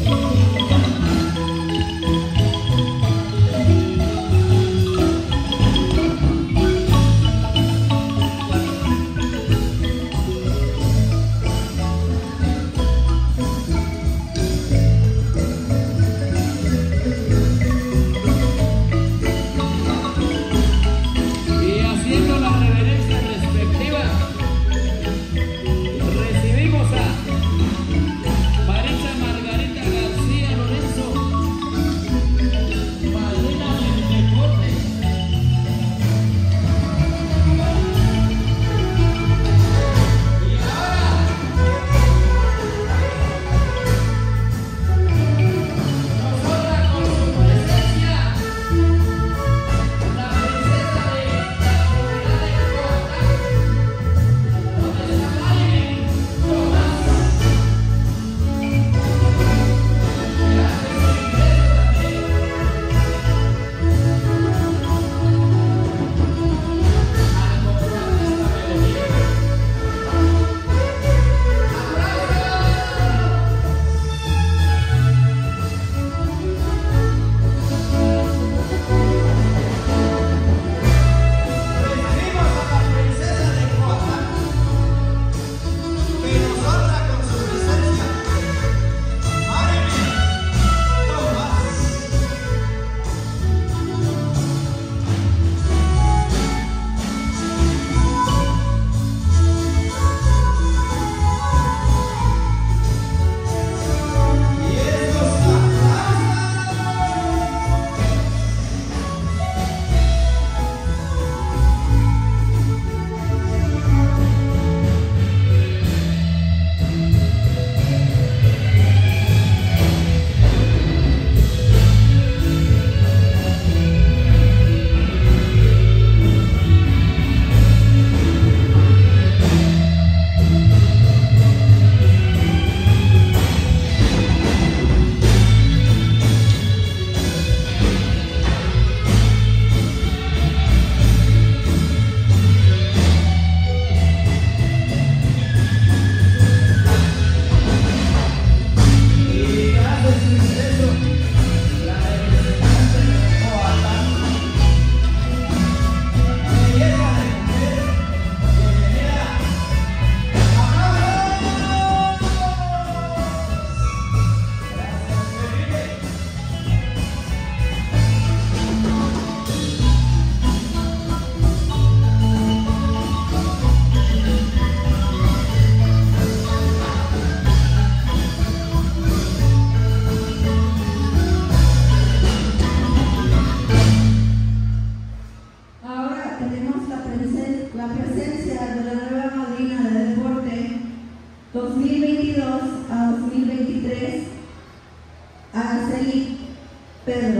Pedro.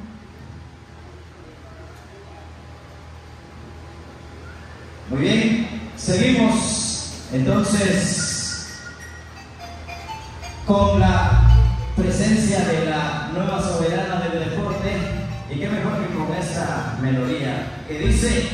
Muy bien, seguimos entonces con la presencia de la nueva soberana del deporte, y qué mejor que con esta melodía que dice: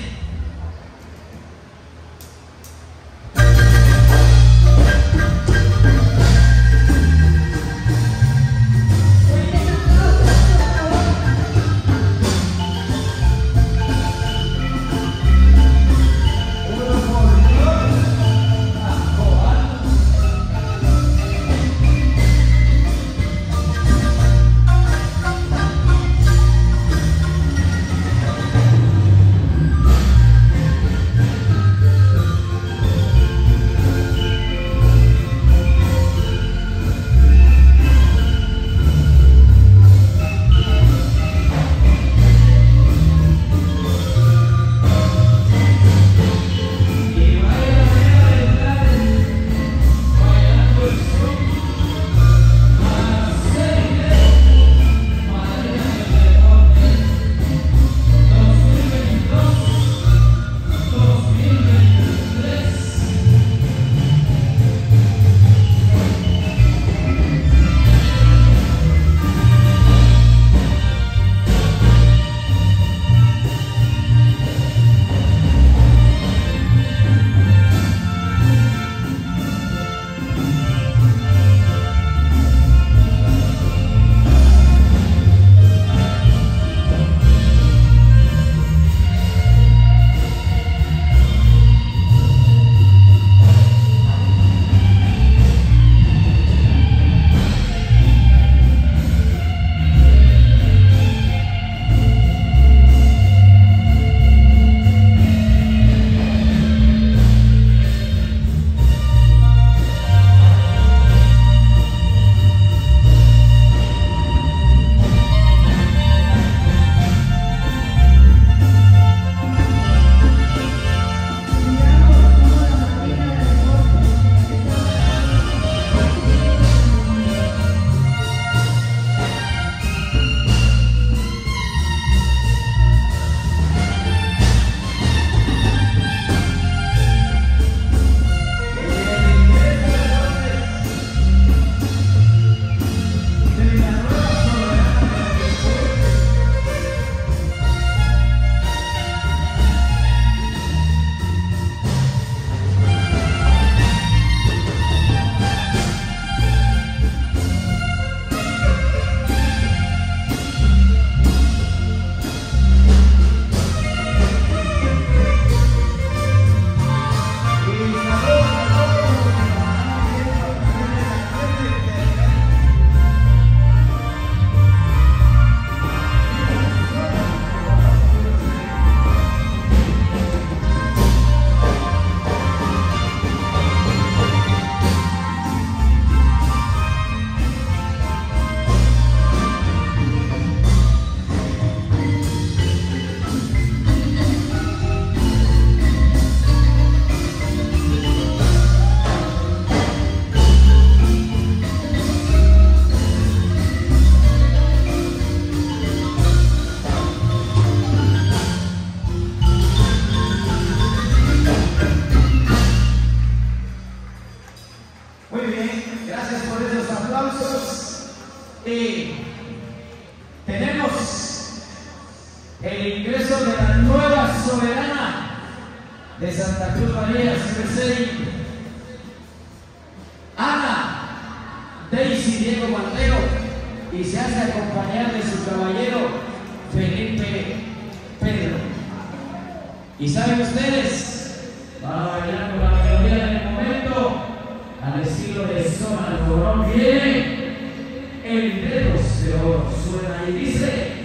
Y tenemos el ingreso de la nueva soberana de Santa Cruz María, CBC, Ana Daisy Diego Mateo, y se hace acompañar de su caballero Felipe Pedro. Y saben ustedes, van a bailar con la melodía del momento al estilo de Zona del Corón. Viene el Dedos de Oro, suena y dice.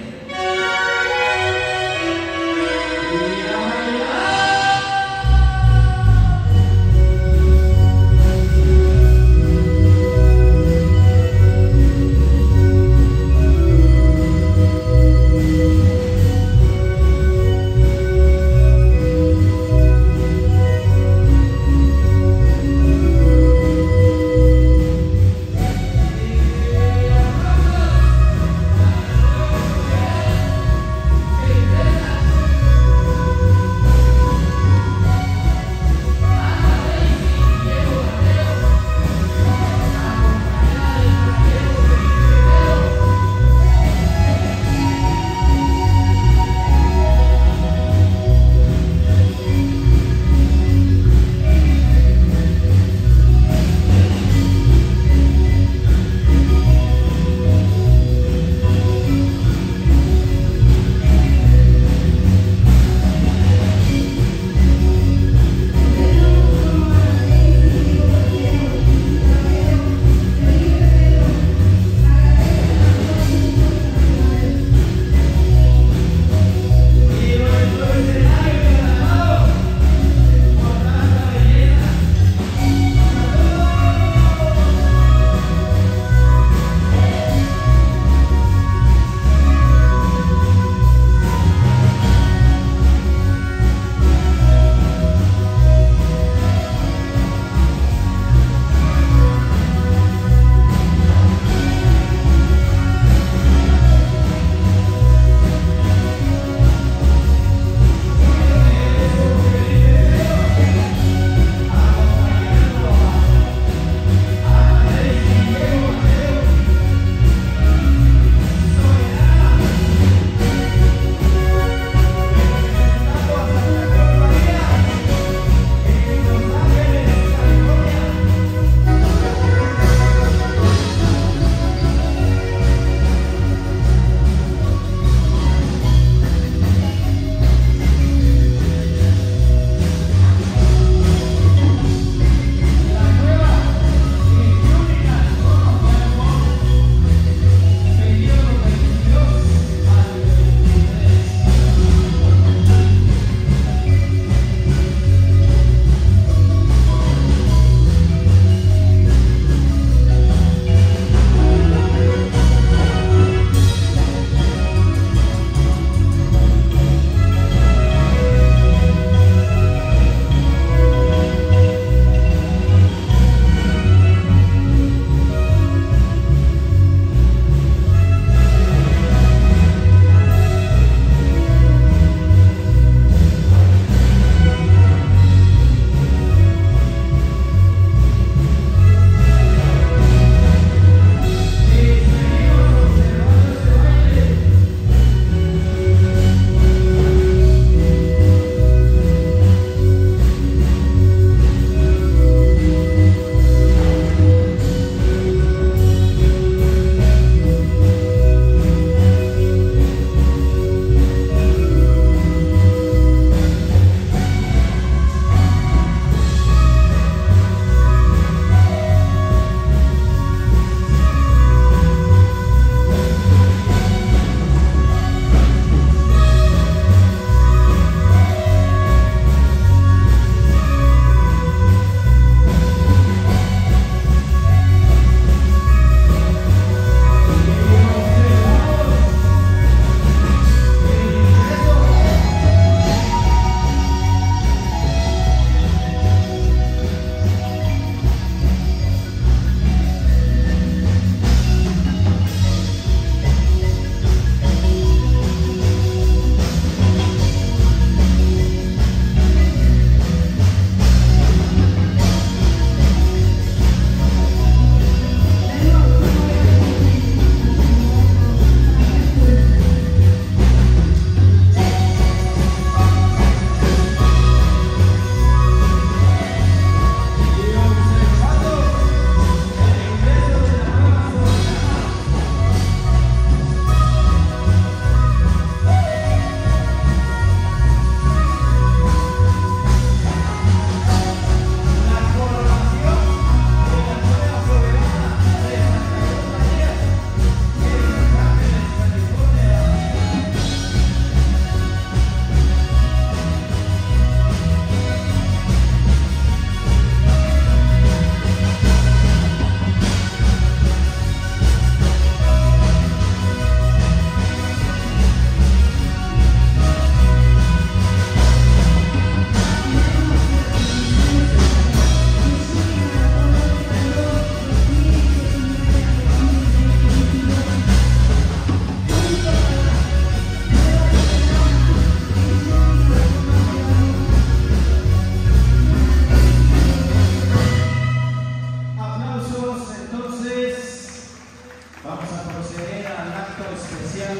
Vamos a proceder al acto especial.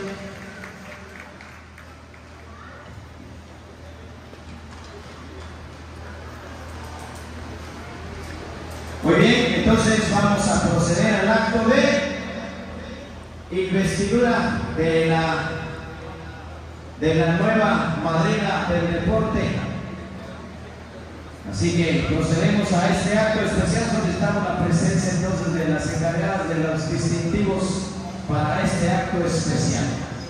Muy bien, entonces vamos a proceder al acto de investidura de la nueva madrina del deporte. Así que procedemos a este acto especial. Solicitamos la presencia entonces de las encargadas de los distintivos para este acto especial.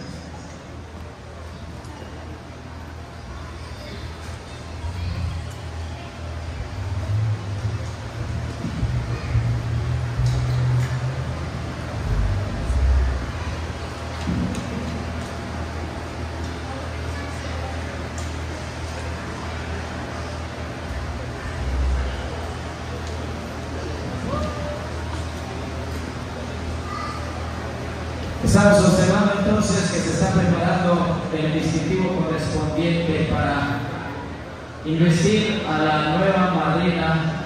Estamos observando entonces que se está preparando el distintivo correspondiente para investir a la nueva madrina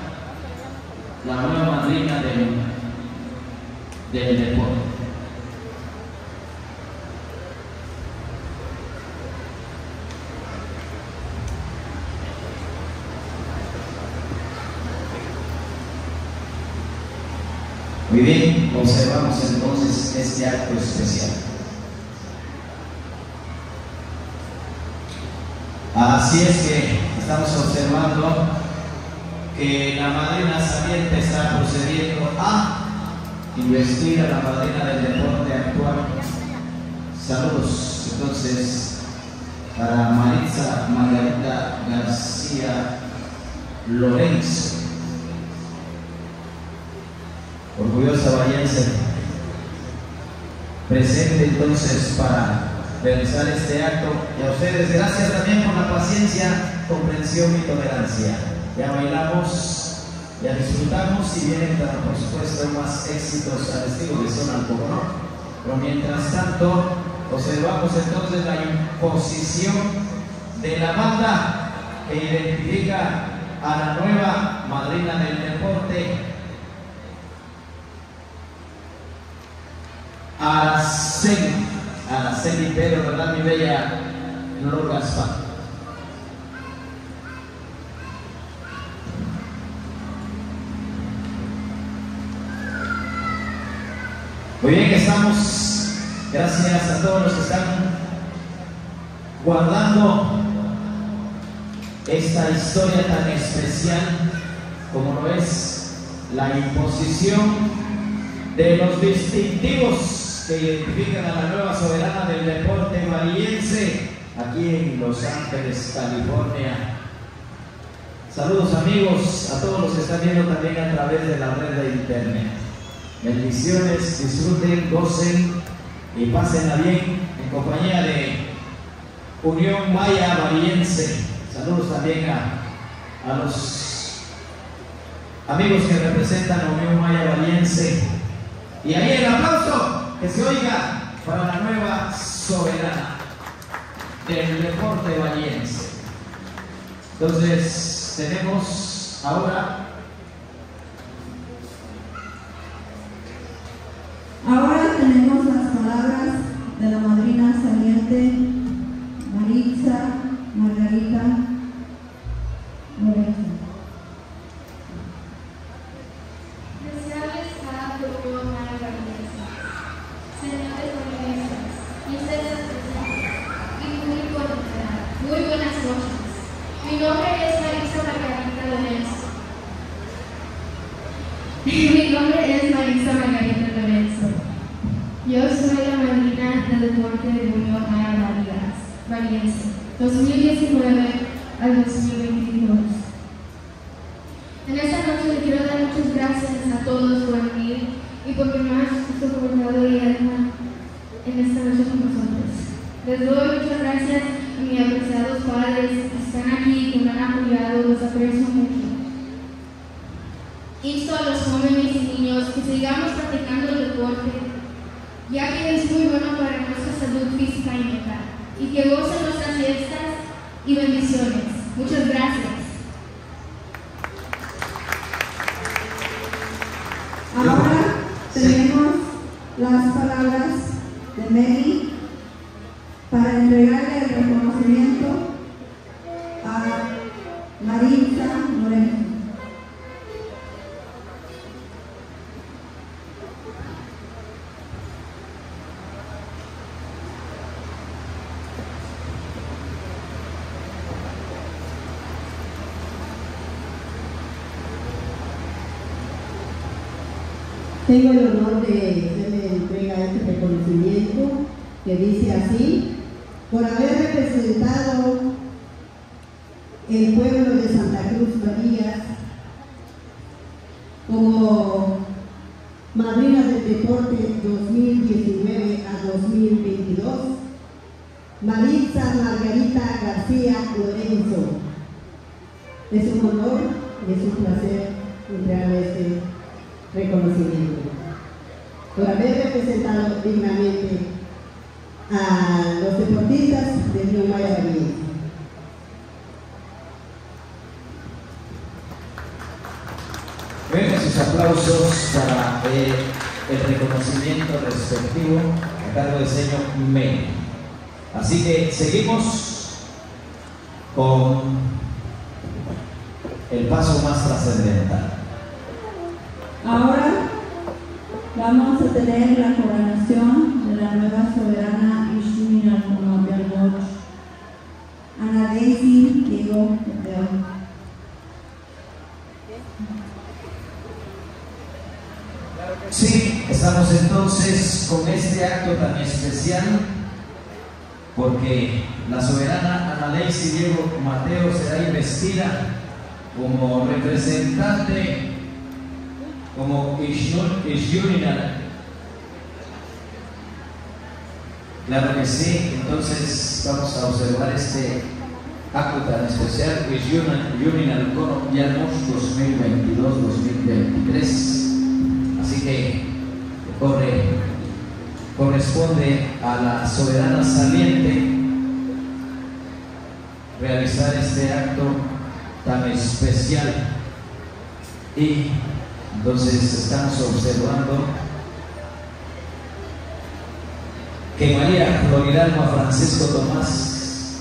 del deporte. Muy bien, observamos entonces este acto especial. Así es que estamos observando que la madrina saliente está procediendo a investir a la madrina del deporte actual. Saludos entonces para Maritza Margarita García Lorenzo, orgullosa vallense, presente entonces para realizar este acto. Y a ustedes, gracias también por la paciencia, comprensión y tolerancia. Ya bailamos, ya disfrutamos y vienen, por supuesto, más éxitos al estilo de Zona Alcohol. Pero mientras tanto, observamos entonces la imposición de la banda que identifica a la nueva madrina del deporte, Araceli Pedro, ¿verdad, mi bella Flor Gaspar? Muy bien, que estamos, gracias a todos los que están guardando esta historia tan especial como lo es la imposición de los distintivos que identifican a la nueva soberana del deporte vallense aquí en Los Ángeles, California. Saludos amigos, a todos los que están viendo también a través de la red de internet. Bendiciones, disfruten, gocen y pásenla bien en compañía de Unión Maya Vallense. Saludos también a los amigos que representan a Unión Maya Vallense. Y ahí el aplauso que se oiga para la nueva soberana del deporte vallense. Entonces tenemos ahora tenemos las palabras de la madrina saliente Maritza Margarita Lorenzo. Muy buenas noches. Mi nombre es Maritza Margarita Lorenzo. Yo soy la madrina del deporte de Unión Maya Vallense, 2019 al 2022. En esta noche le quiero dar muchas gracias a todos por venir y por que me han soportado y alma en esta noche con nosotros. Les doy muchas gracias a mis apreciados padres que están aquí, que me han apoyado, los aprecio mucho. Insto a los jóvenes y niños que sigamos practicando el deporte, ya que es muy bueno para nuestra salud física y mental, y que gocen nuestras fiestas y bendiciones. Muchas gracias. Ahora tenemos las palabras de Mary para entregarle el reconocimiento a Maritza Moreno. Tengo el honor de hacerle entrega a este reconocimiento que dice así: por haber representado el pueblo de Santa Cruz Varillas como madrina del deporte 2019 a 2022, Maritza Margarita García Lorenzo. Es un honor y es un placer entregarle este reconocimiento por haber representado dignamente a los deportistas de Río Maya Varillas. Vengan sus aplausos para el reconocimiento respectivo a cargo del señor Mary. Así que seguimos con el paso más trascendental. Ahora vamos a tener la coronación de la nueva soberana Ixmiquilpan Conabialmoch, Ana Daisy Diego Tadeo. Sí, estamos entonces con este acto tan especial porque la soberana Ana Daisy Diego Mateo será investida como representante, como Ixmiquilpan. Claro que sí, entonces vamos a observar este acto tan especial, Ixmiquilpan Conabialmoch 2022-2023. Así que corresponde a la soberana saliente realizar este acto tan especial. Y entonces estamos observando que María Floridalma Francisco Tomás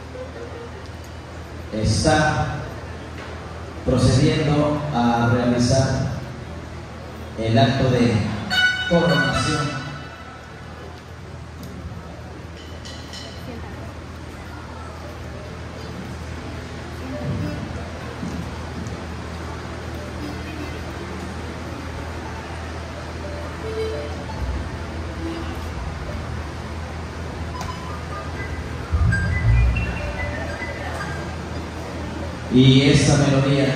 está procediendo a realizar el acto de coronación. Y esta melodía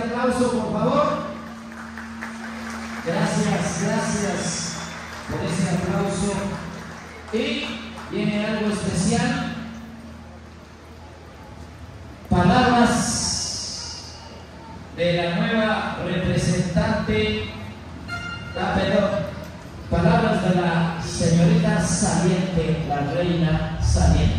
aplauso, por favor. Gracias por ese aplauso. Y viene algo especial. Palabras de la nueva representante, palabras de la señorita saliente, la reina saliente.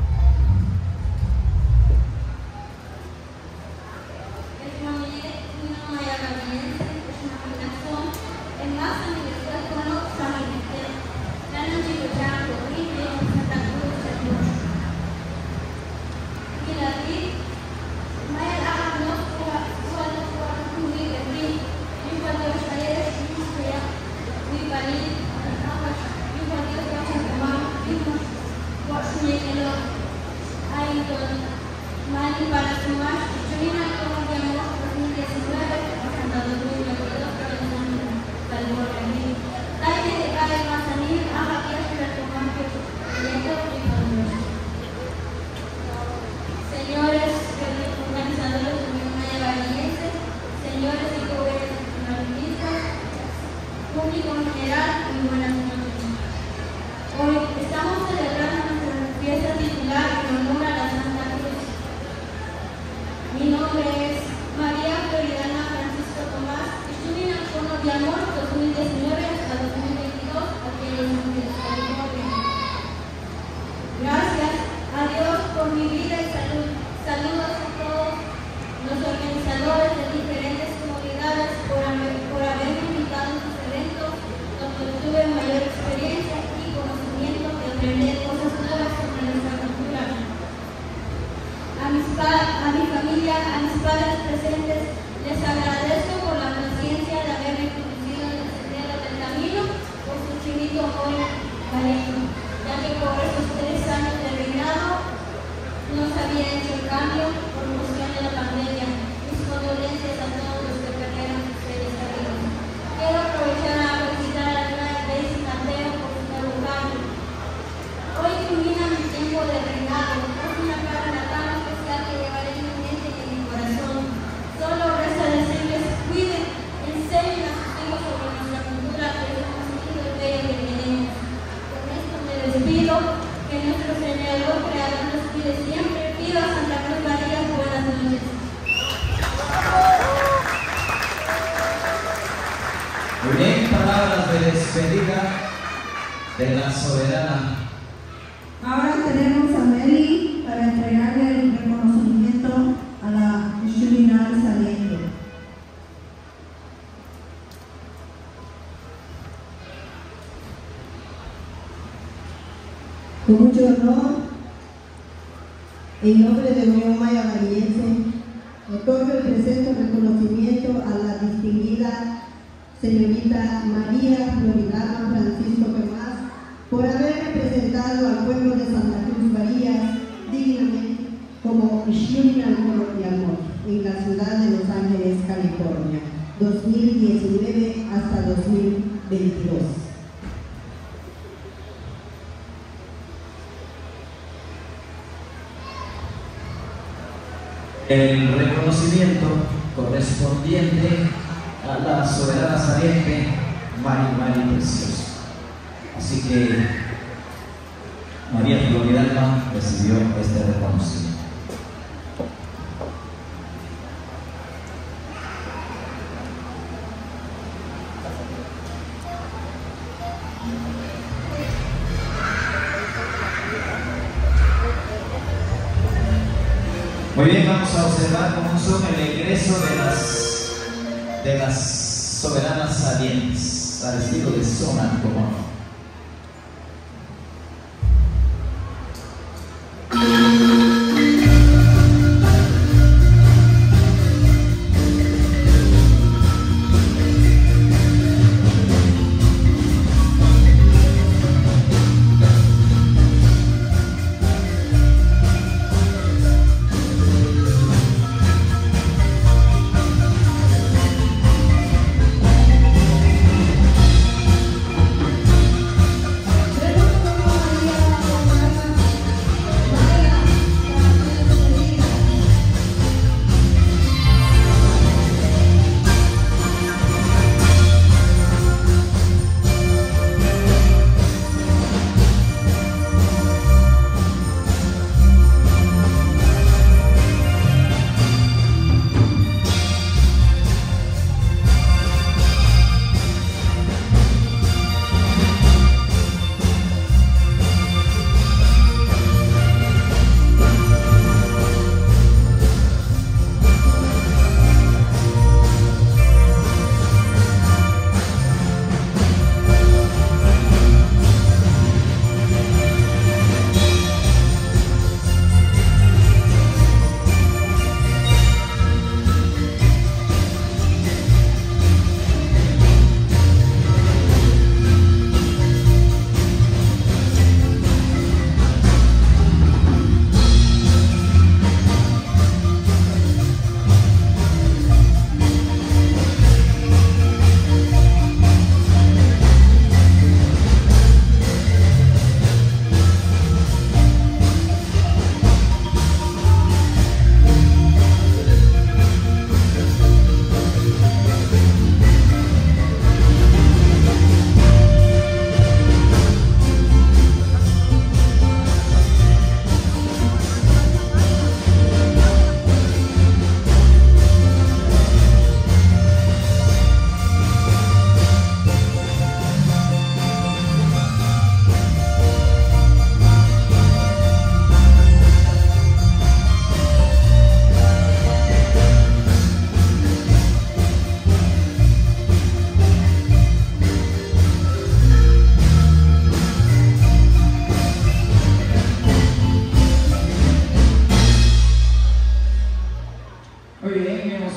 De la soberana. Ahora tenemos a Meli para entregarle el reconocimiento a la Xuminal saliente. Con mucho honor, en nombre de Unión Maya Variense, otorgo el presente reconocimiento a la distinguida señorita María Floridana Francisco Tomás por haber representado al pueblo de Santa Cruz Varías dignamente como Xuminal Colombiano en la ciudad de Los Ángeles, California, 2019 hasta 2022. El reconocimiento correspondiente a la soberana saliente Mari Precioso. Así que María Floridalma recibió este reconocimiento. Muy bien, vamos a observar cómo son el egreso de las soberanas salientes, al estilo de zona, como no.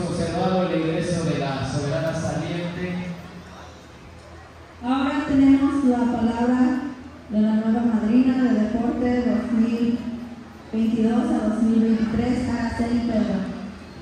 observado el ingreso de la soberana saliente. Ahora tenemos la palabra de la nueva madrina de deporte 2022 a 2023, Araceli Pedro.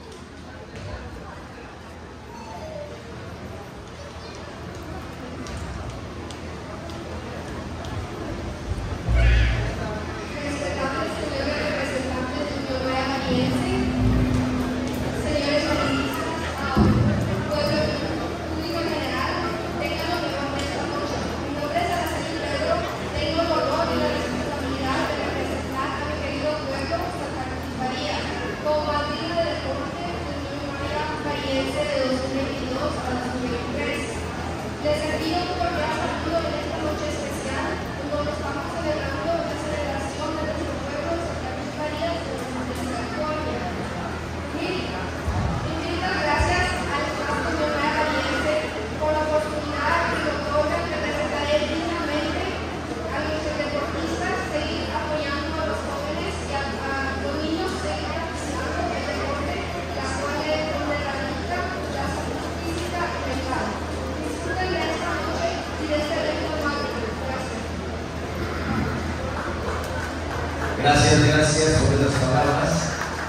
Gracias por esas palabras.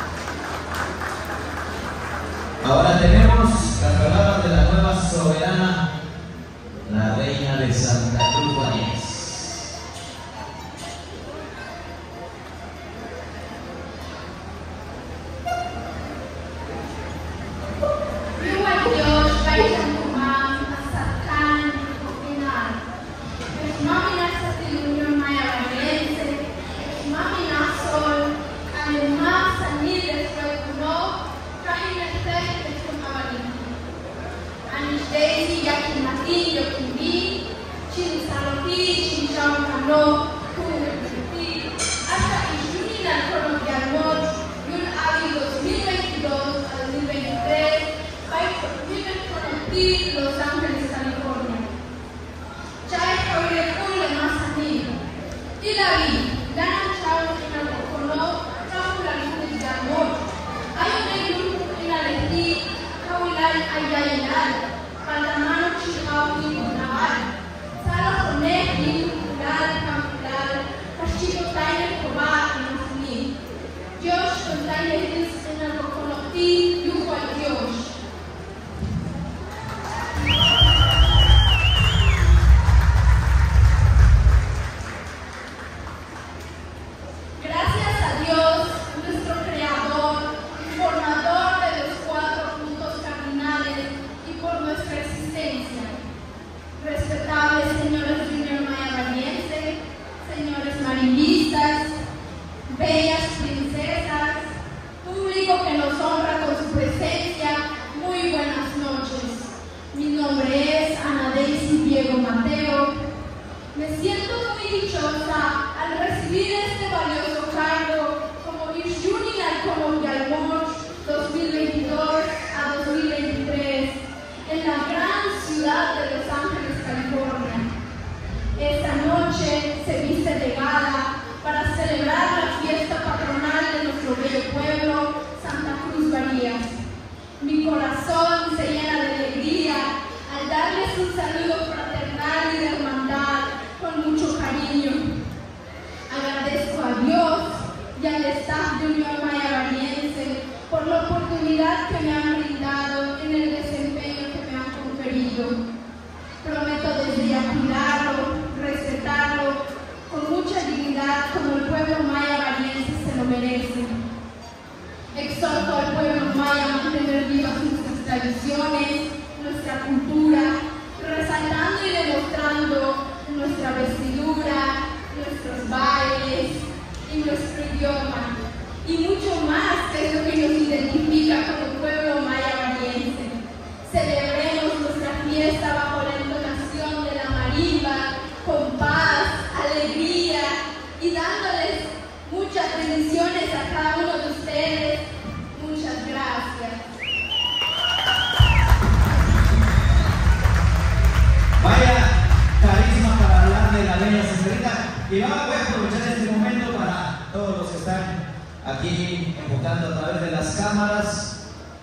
Ahora tenemos las palabras de la nueva soberana, la reina de Santa Cruz Baníes. Y ahora voy a aprovechar este momento para todos los que están aquí enfocando a través de las cámaras.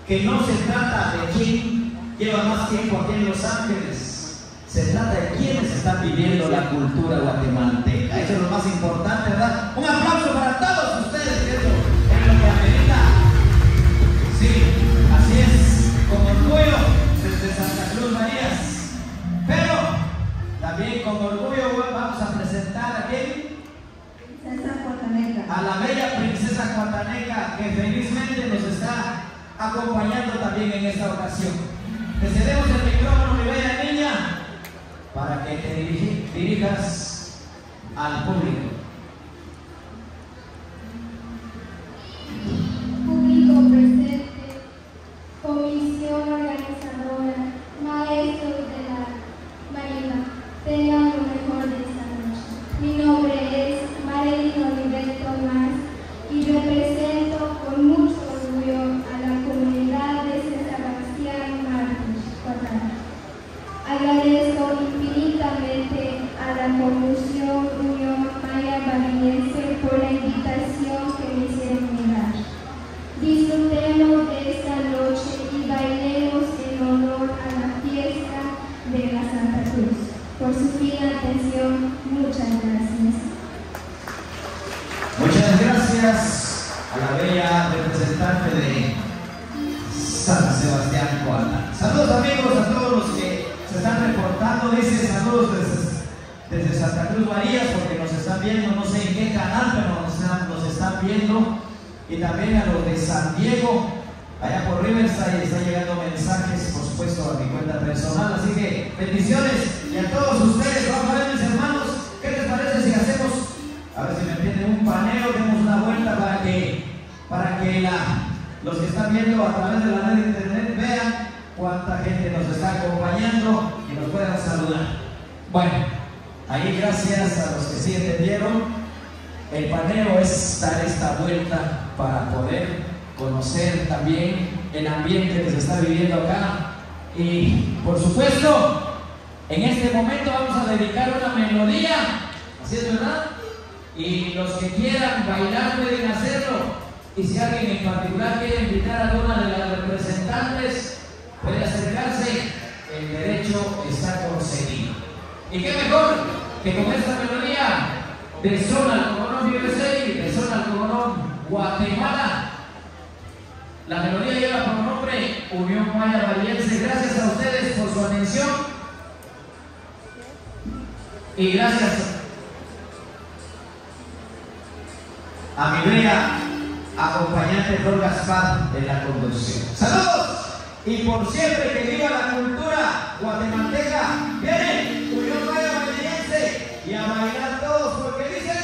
que no se trata de quién lleva más tiempo aquí en Los Ángeles, se trata de quiénes están viviendo la cultura guatemalteca. Eso es lo más importante, ¿verdad? Un aplauso para todos ustedes, que es lo que amerita. Sí, así es, con orgullo desde Santa Cruz Marías, pero también con orgullo vamos a presentar a quién. A la bella princesa Cuataneca, que felizmente nos está acompañando también en esta ocasión. Te cedemos el micrófono, mi bella niña, para que te dirijas al público. Público presente, comisión organizadora, maestros de la Marina, tengan lo mejor de esta noche. Mi nombre es Marilyn Oliver Tomás y represento con mucho orgullo a la comunidad de San Sebastián Marcos, Guatemala. Agradezco infinitamente a la Comisión Unión Maya Bariense por la invitación que me hicieron llegar. Disfrutemos de esta noche y bailemos en honor a la fiesta de la Santa Cruz. Por su fina atención, muchas gracias. Muchas gracias a la bella representante de San Sebastián Guatemala. Saludos amigos a todos los que se están reportando. Dice saludos desde Santa Cruz Marías, porque nos están viendo, no sé en qué canal, pero nos están viendo. Y también a los de San Diego, allá por Riverside, están llegando mensajes, por supuesto, a mi cuenta personal. Así que bendiciones, y a todos ustedes. Vamos a ver, mis hermanos, ¿qué les parece si hacemos, a ver si me entienden, un paneo, demos una vuelta para que los que están viendo a través de la red de internet vean cuánta gente nos está acompañando y nos puedan saludar? Bueno, ahí gracias a los que sí entendieron. El paneo es dar esta vuelta para poder conocer también el ambiente que se está viviendo acá. Y por supuesto, en este momento vamos a dedicar una melodía, así es, ¿verdad? Y los que quieran bailar pueden hacerlo. Y si alguien en particular quiere invitar a alguna de las representantes, puede acercarse, el derecho está concedido. Y qué mejor que con esta melodía de Zona Alcogonón USA, de Zona Alcogonón Guatemala. La melodía lleva por nombre Unión Maya Bariense. Gracias a ustedes por su atención y gracias a mi bella acompañante Flor Gaspar en la conducción. ¡Saludos! Y por siempre que viva la cultura guatemalteca. Viene Unión Maya Bariense y a bailar todos, porque dice...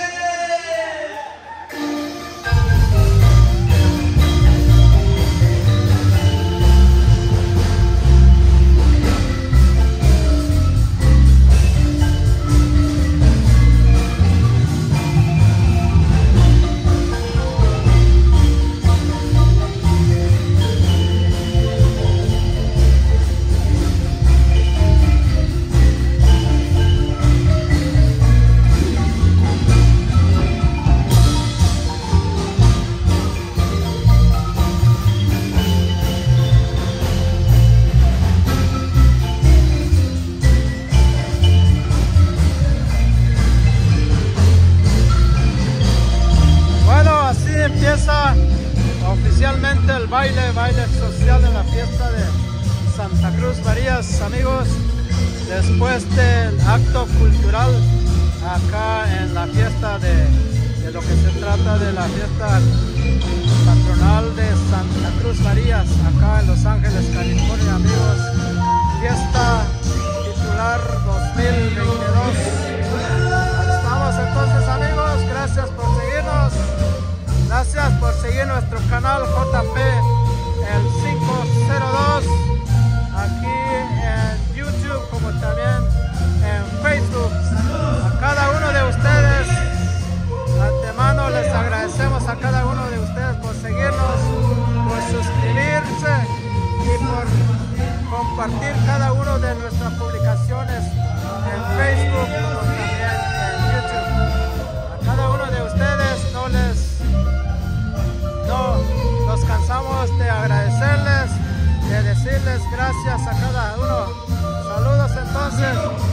Empieza oficialmente el baile social en la fiesta de Santa Cruz Marías, amigos, después del acto cultural acá en la fiesta de lo que se trata de la fiesta patronal de Santa Cruz Marías, acá en Los Ángeles, California, amigos. Fiesta titular 2022. Ahí estamos entonces, amigos, gracias por seguirnos. Gracias por seguir nuestro canal JP el 502 aquí en YouTube, como también en Facebook. A cada uno de ustedes, de antemano les agradecemos a cada uno de ustedes por seguirnos, por suscribirse y por compartir cada una de nuestras publicaciones en Facebook como también en YouTube. A cada uno de ustedes no nos cansamos de agradecerles gracias a cada uno. Saludos entonces.